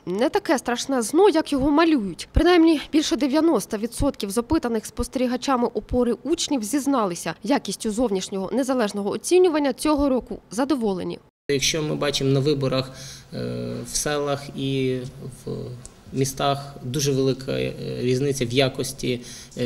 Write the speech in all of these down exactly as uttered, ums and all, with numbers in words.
не таке страшне ЗНО, як його малюють. Принаймні, більше дев'яноста відсотків з опитаних спостерігачами опори учнів зізналися, якістю зовнішнього незалежного оцінювання цього року задоволені. Якщо ми бачимо на виборах в селах і в містах дуже велика різниця в якості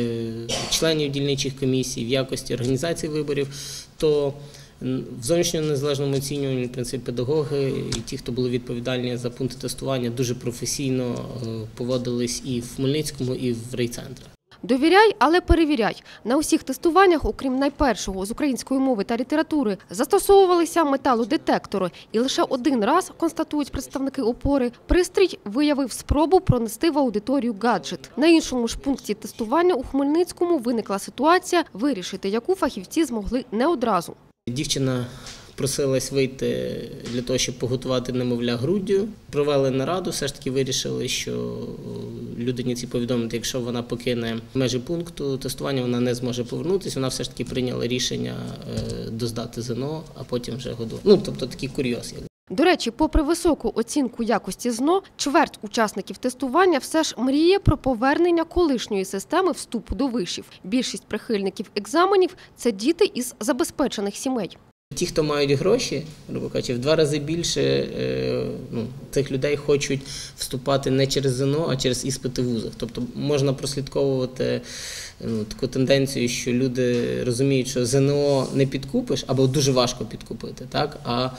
членів дільничих комісій, в якості організації виборів, то в зовнішньому незалежному оцінюванні, в принципі, педагоги і ті, хто були відповідальні за пункти тестування, дуже професійно поводились і в Хмельницькому, і в райцентрах. Довіряй, але перевіряй. На усіх тестуваннях, окрім найпершого з української мови та літератури, застосовувалися металодетектори. І лише один раз, констатують представники опори, пристрій виявив спробу пронести в аудиторію гаджет. На іншому ж пункті тестування у Хмельницькому виникла ситуація, вирішити яку фахівці змогли не одразу. Дівчина просилась вийти для того, щоб поготувати немовля груддю. Провели нараду, все ж таки вирішили, що людині ці повідомити, якщо вона покине межі пункту тестування, вона не зможе повернутися. Вона все ж таки прийняла рішення доздати ЗНО, а потім вже годувати. Ну, тобто такий курйоз. До речі, попри високу оцінку якості ЗНО, чверть учасників тестування все ж мріє про повернення колишньої системи вступу до вишів. Більшість прихильників екзаменів – це діти із забезпечених сімей. Ті, хто мають гроші, грубо кажучи, в два рази більше ну, цих людей хочуть вступати не через ЗНО, а через іспити в вузах. Тобто можна прослідковувати ну, таку тенденцію, що люди розуміють, що ЗНО не підкупиш або дуже важко підкупити, так? А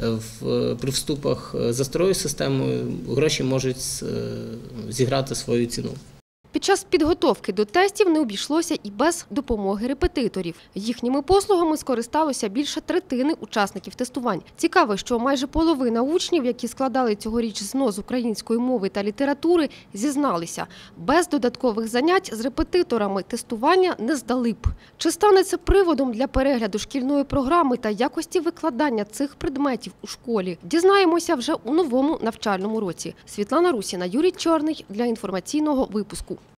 в, при вступах за старою системою гроші можуть зіграти свою ціну. Під час підготовки до тестів не обійшлося і без допомоги репетиторів. Їхніми послугами скористалося більше третини учасників тестувань. Цікаво, що майже половина учнів, які складали цьогоріч ЗНО з української мови та літератури, зізналися. Без додаткових занять з репетиторами тестування не здали б. Чи стане це приводом для перегляду шкільної програми та якості викладання цих предметів у школі? Дізнаємося вже у новому навчальному році. Світлана Русіна, Юрій Чорний для інформаційного випуску.